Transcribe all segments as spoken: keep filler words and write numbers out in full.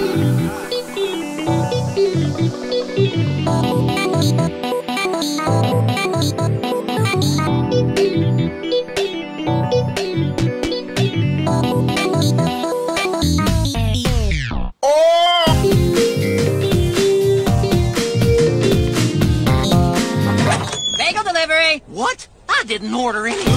What? I didn't order any.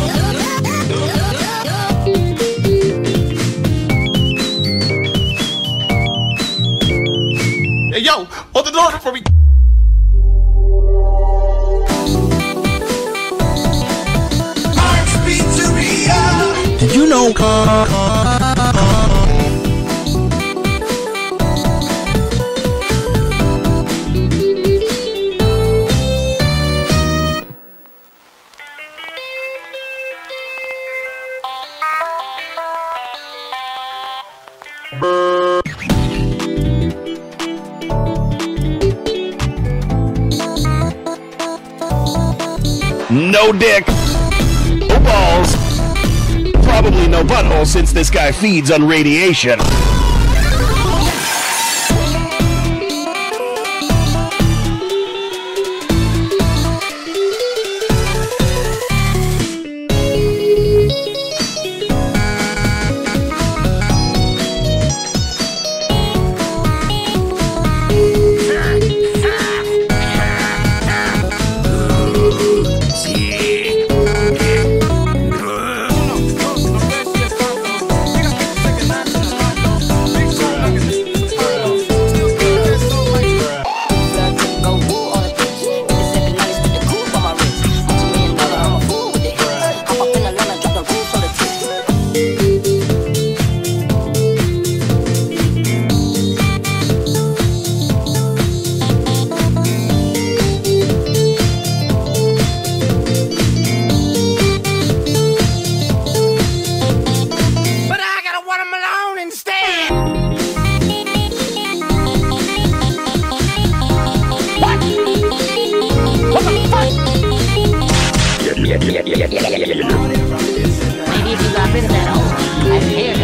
Hey, yo, hold the door for me. Did you know? No dick. No balls. Probably no butthole since this guy feeds on radiation. Maybe if you got rid of that old, I'd hear